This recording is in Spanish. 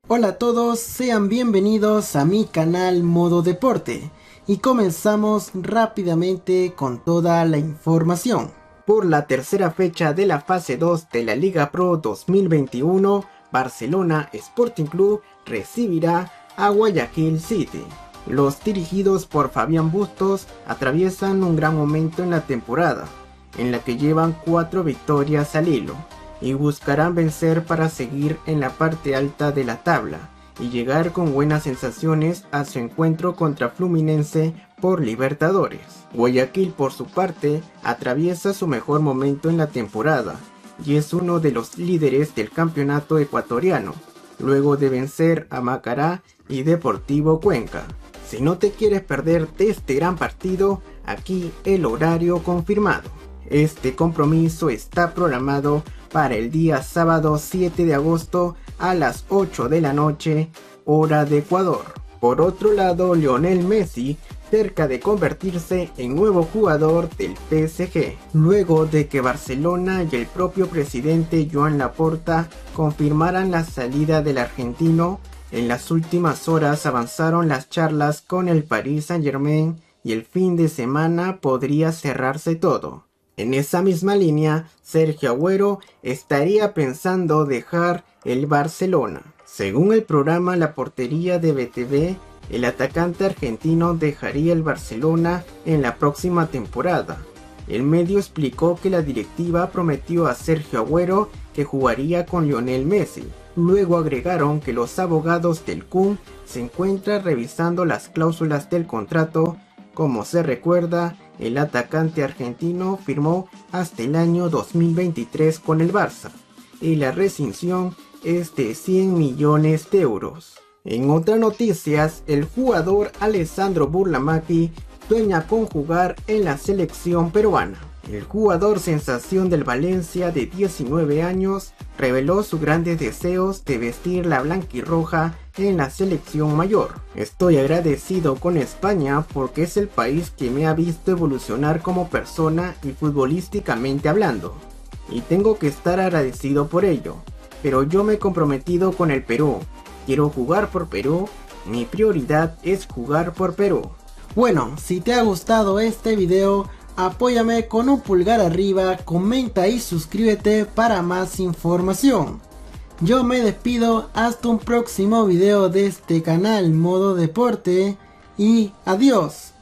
Hola a todos, sean bienvenidos a mi canal Modo Deporte y comenzamos rápidamente con toda la información. Por la tercera fecha de la fase 2 de la Liga Pro 2021, Barcelona Sporting Club recibirá a Guayaquil City. Los dirigidos por Fabián Bustos atraviesan un gran momento en la temporada, en la que llevan 4 victorias al hilo, y buscarán vencer para seguir en la parte alta de la tabla y llegar con buenas sensaciones a su encuentro contra Fluminense por Libertadores. Guayaquil, por su parte, atraviesa su mejor momento en la temporada y es uno de los líderes del campeonato ecuatoriano, luego de vencer a Macará y Deportivo Cuenca. Si no te quieres perder de este gran partido, aquí el horario confirmado. Este compromiso está programado para el día sábado 7 de agosto a las 8 de la noche, hora de Ecuador. Por otro lado, Lionel Messi cerca de convertirse en nuevo jugador del PSG, luego de que Barcelona y el propio presidente Joan Laporta confirmaran la salida del argentino. En las últimas horas avanzaron las charlas con el Paris Saint-Germain y el fin de semana podría cerrarse todo. En esa misma línea, Sergio Agüero estaría pensando dejar el Barcelona. Según el programa La Portería de BTV, el atacante argentino dejaría el Barcelona en la próxima temporada. El medio explicó que la directiva prometió a Sergio Agüero que jugaría con Lionel Messi. Luego agregaron que los abogados del Kun se encuentran revisando las cláusulas del contrato. Como se recuerda, el atacante argentino firmó hasta el año 2023 con el Barça y la rescisión es de 100 millones de euros. En otras noticias, el jugador Alessandro Burlamaqui sueña con jugar en la selección peruana. El jugador sensación del Valencia de 19 años reveló sus grandes deseos de vestir la blanquirroja en la selección mayor. Estoy agradecido con España porque es el país que me ha visto evolucionar como persona y futbolísticamente hablando, y tengo que estar agradecido por ello, pero yo me he comprometido con el Perú, quiero jugar por Perú, mi prioridad es jugar por Perú. Bueno, si te ha gustado este video, apóyame con un pulgar arriba, comenta y suscríbete para más información. Yo me despido hasta un próximo video de este canal Modo Deporte y adiós.